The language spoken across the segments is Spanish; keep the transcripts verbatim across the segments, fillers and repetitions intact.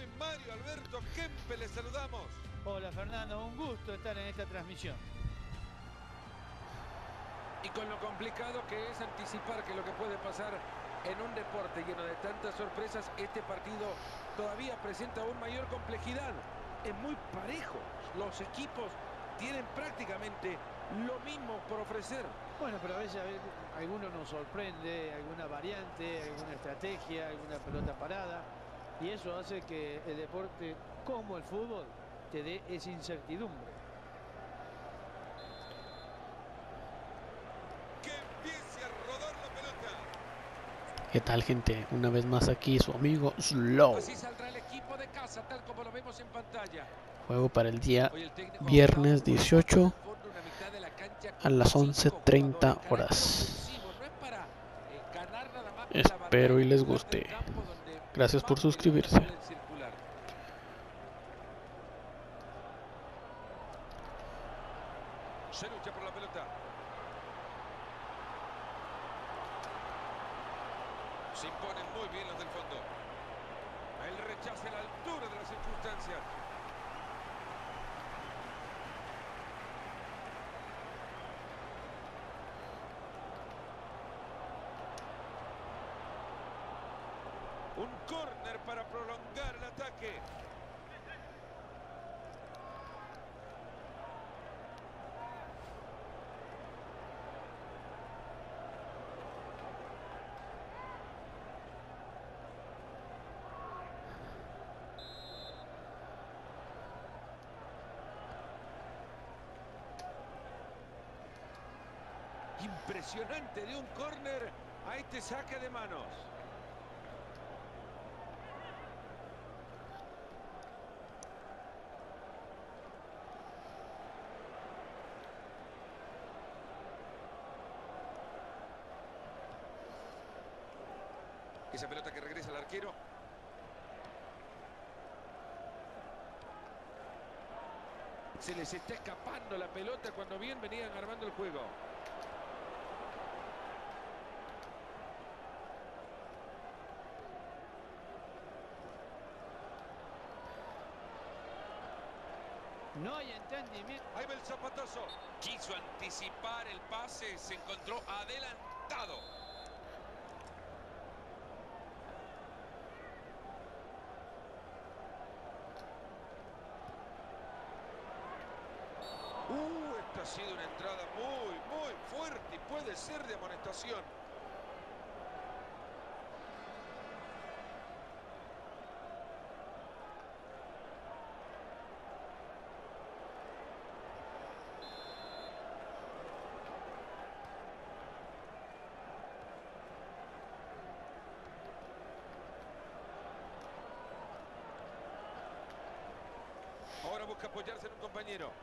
Soy Mario Alberto Kempe, les saludamos. Hola Fernando, un gusto estar en esta transmisión. Y con lo complicado que es anticipar que lo que puede pasar en un deporte lleno de tantas sorpresas, este partido todavía presenta aún mayor complejidad. Es muy parejo. Los equipos tienen prácticamente lo mismo por ofrecer. Bueno, pero a veces a veces, alguno nos sorprende, alguna variante, alguna estrategia, alguna pelota parada. Y eso hace que el deporte, como el fútbol, te dé esa incertidumbre. Que empiece a rodar la pelota. ¿Qué tal, gente? Una vez más aquí su amigo Slow. Así saldrá el equipo de casa, tal como lo vemos en pantalla. Juego para el día Hoy el técnico viernes optado por dieciocho en el fondo una mitad de la cancha a con las cinco once treinta jugadores. horas. Carácter ofensivo, no es para, eh, ganar nada más con la Espero batalla, y les lugar del guste. campo donde Gracias por más pelotas suscribirse. suelen circular. Se lucha por la pelota. Se imponen muy bien los del fondo. El rechazo a la altura de las circunstancias. Un córner para prolongar el ataque. Impresionante de un córner a este saque de manos. Esa pelota que regresa al arquero. Se les está escapando la pelota cuando bien venían armando el juego. No hay entendimiento. Ahí va el zapatazo. Quiso anticipar el pase, se encontró adelantado. Uh, esta ha sido una entrada muy, muy fuerte y puede ser de amonestación. Ahora busca apoyarse en un compañero.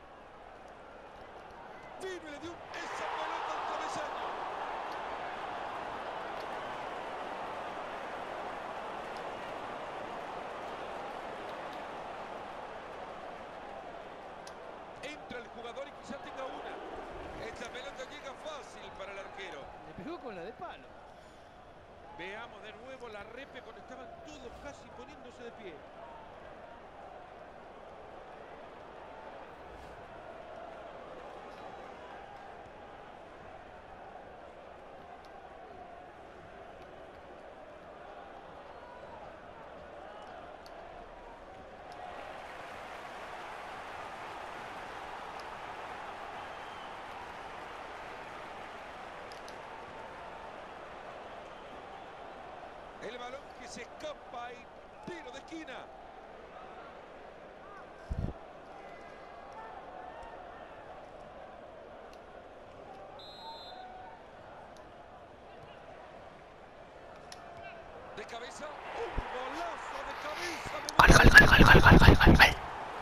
Vino y le dio esa pelota al travesaño. Entra el jugador y quizá tenga una. Esta pelota llega fácil para el arquero. Le pegó con la de palo. Veamos de nuevo la repe cuando estaban todos casi poniéndose de pie. El balón que se escapa y tiro de esquina. De cabeza, un golazo de cabeza. Gol, gol, gol, gol, gol, gol, gol, gol.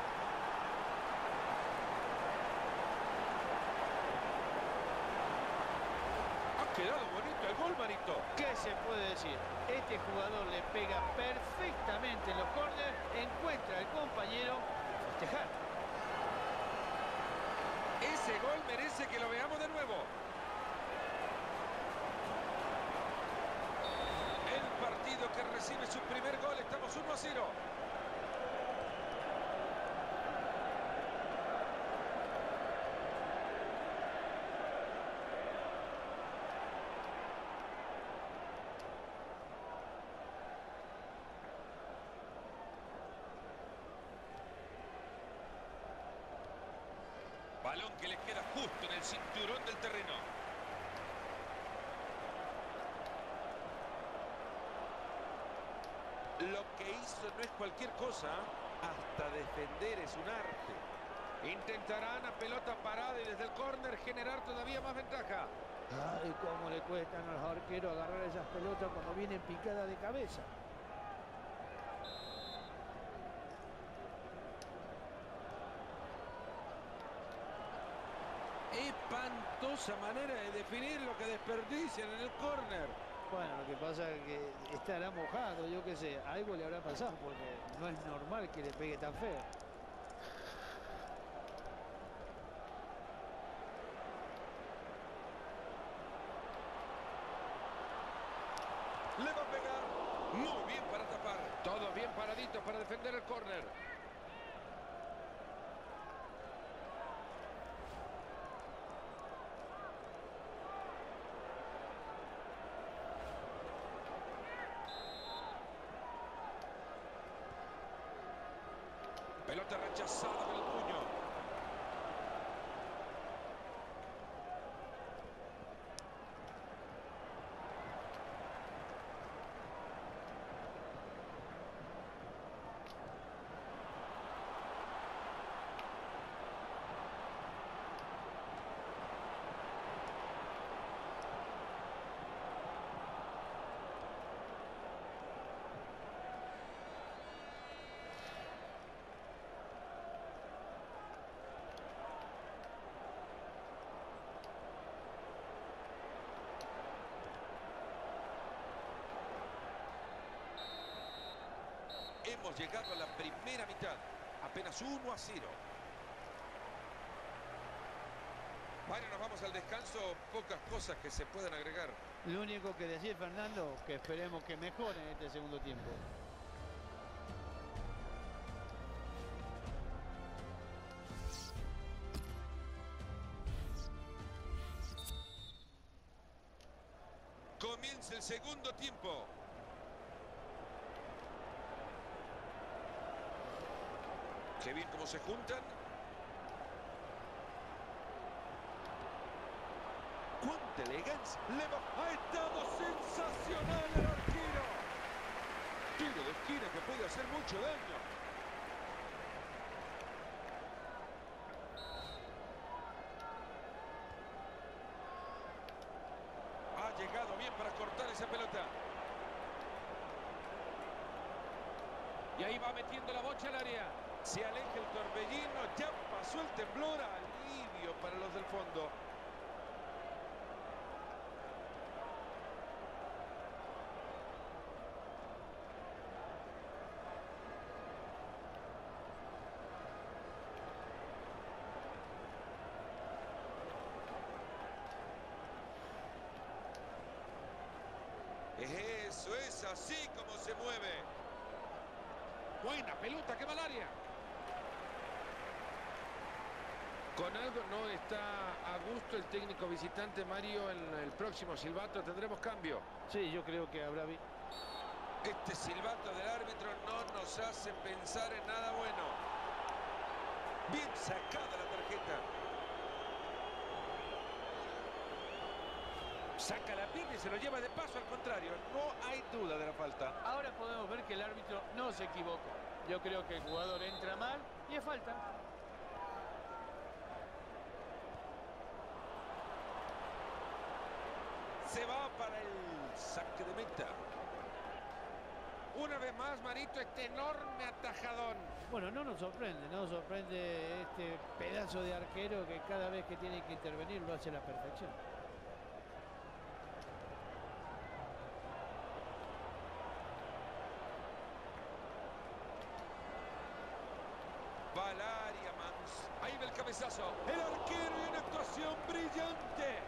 Ha quedado bonito el gol, manito. ¿Qué se puede decir? Este jugador le pega perfectamente en los córneres, encuentra al compañero a festejar. Ese gol merece que lo veamos de nuevo. El partido que recibe su primer gol, estamos uno a cero. balón que le queda justo en el cinturón del terreno. Lo que hizo no es cualquier cosa, hasta defender es un arte. Intentarán a pelota parada y desde el córner generar todavía más ventaja. Ay, cómo le cuestan a los arqueros agarrar esas pelotas cuando vienen picadas de cabeza. Espantosa manera de definir lo que desperdician en el córner. Bueno, lo que pasa es que estará mojado, yo qué sé, algo le habrá pasado porque no es normal que le pegue tan feo. Le va a pegar. Muy bien para tapar. Todos bien paraditos para defender el córner. Pelota rechazada con el puño. Hemos llegado a la primera mitad. Apenas uno a cero. Bueno, nos vamos al descanso. Pocas cosas que se puedan agregar. Lo único que decir, Fernando, que esperemos que mejore en este segundo tiempo. Comienza el segundo tiempo. Qué bien cómo se juntan. ¡Cuánta elegancia! Le va... ¡Ha estado sensacional el arquero! Tiro de esquina que puede hacer mucho daño. Ha llegado bien para cortar esa pelota. Y ahí va metiendo la bocha al área. Se aleja el torbellino. Ya pasó el temblor. Alivio para los del fondo. Eso es así como se mueve. Buena pelota que va al área. Con algo no está a gusto el técnico visitante, Mario. En el próximo silbato tendremos cambio. Sí, yo creo que habrá... vi- Este silbato del árbitro no nos hace pensar en nada bueno. Bien sacada la tarjeta. Saca la pierna y se lo lleva de paso, al contrario. No hay duda de la falta. Ahora podemos ver que el árbitro no se equivoca. Yo creo que el jugador entra mal y es falta. Se va para el saque de meta. Una vez más, Marito, este enorme atajadón. Bueno, no nos sorprende, no nos sorprende este pedazo de arquero que cada vez que tiene que intervenir lo hace a la perfección. Va al área, Mans. Ahí va el cabezazo. El arquero y una actuación brillante.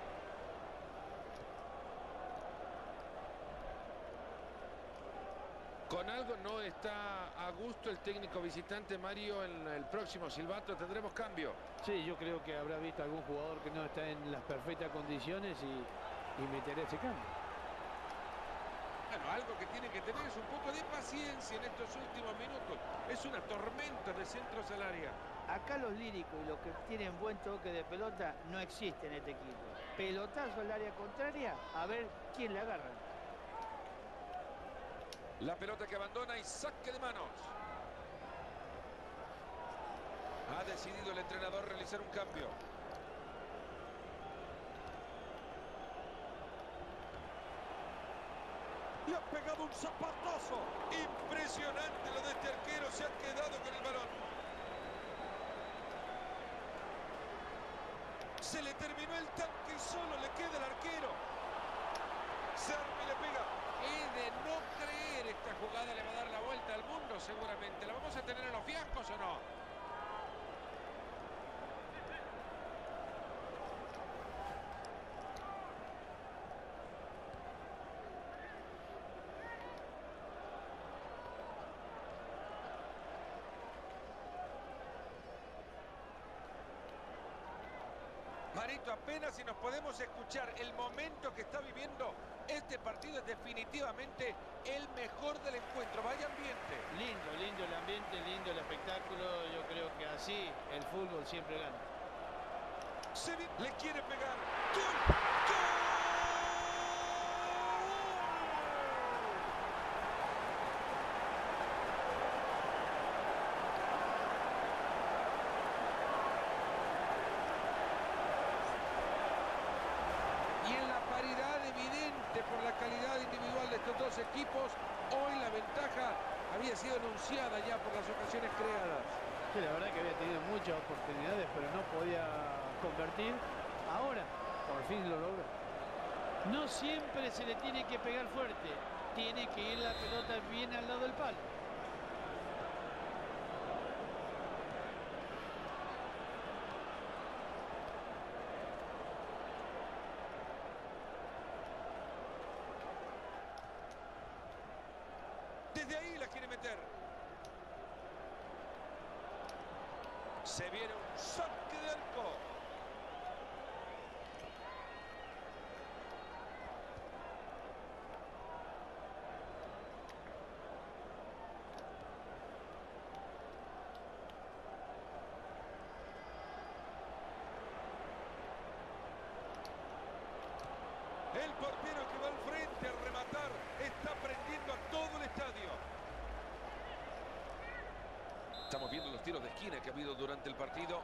Con algo no está a gusto el técnico visitante, Mario. En el próximo silbato tendremos cambio. Sí, yo creo que habrá visto algún jugador que no está en las perfectas condiciones y, y meterá ese cambio. Bueno, algo que tiene que tener es un poco de paciencia en estos últimos minutos. Es una tormenta de centros al área. Acá los líricos y los que tienen buen toque de pelota no existen en este equipo. Pelotazo al área contraria, a ver quién la agarra. La pelota que abandona y saque de manos. Ha decidido el entrenador realizar un cambio. Le ha pegado un zapatazo. Impresionante lo de este arquero. Se ha quedado con el balón. Se le terminó el tanque y solo le queda el arquero. Se arma y le pega. Es de no creer, esta jugada le va a dar la vuelta al mundo seguramente. ¿La vamos a tener en los fiascos o no? Marito, apenas si nos podemos escuchar. El momento que está viviendo este partido es definitivamente el mejor del encuentro. Vaya ambiente. Lindo, lindo el ambiente, lindo el espectáculo. Yo creo que así el fútbol siempre gana. Se vi- le quiere pegar. ¡Gol! ¡Gol! Y en la paridad evidente por la calidad individual de estos dos equipos, hoy la ventaja había sido anunciada ya por las ocasiones creadas. Sí, la verdad que había tenido muchas oportunidades, pero no podía convertir. Ahora, por fin lo logra. No siempre se le tiene que pegar fuerte. Tiene que ir la pelota bien al lado del palo. Desde ahí la quiere meter. Se viene un saque de arco. El portero que va al frente a rematar está prendiendo a todo el estadio. Estamos viendo los tiros de esquina que ha habido durante el partido.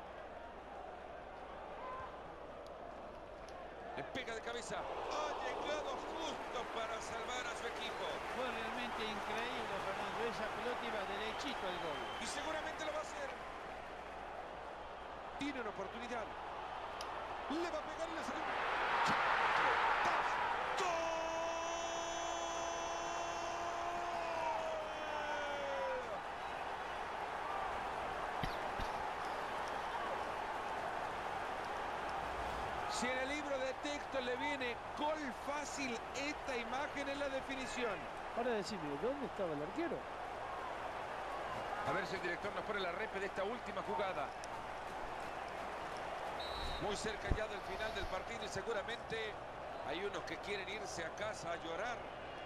Le pega de cabeza. Ha llegado justo para salvar a su equipo. Fue realmente increíble, Fernando. Esa pelota iba derechito al gol. Y seguramente lo va a hacer. Tiene una oportunidad. Le va a pegar y le sale. Si en el libro de texto le viene gol fácil, esta imagen es la definición. Ahora decime, ¿dónde estaba el arquero? A ver si el director nos pone la repe de esta última jugada. Muy cerca ya del final del partido y seguramente hay unos que quieren irse a casa a llorar.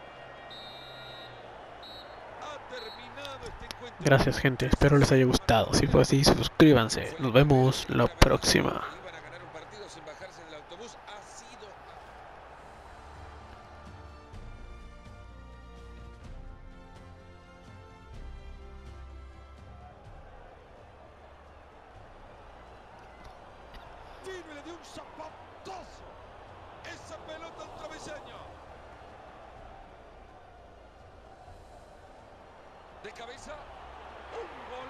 Ha terminado este encuentro. Gracias gente, espero les haya gustado. Si fue así, suscríbanse. Nos vemos la próxima. Iban a ganar un partido sin bajarse del autobús. Ha sido... Vino y le dio un zapatazo. Esa pelota al travesaño. De cabeza. Un gol.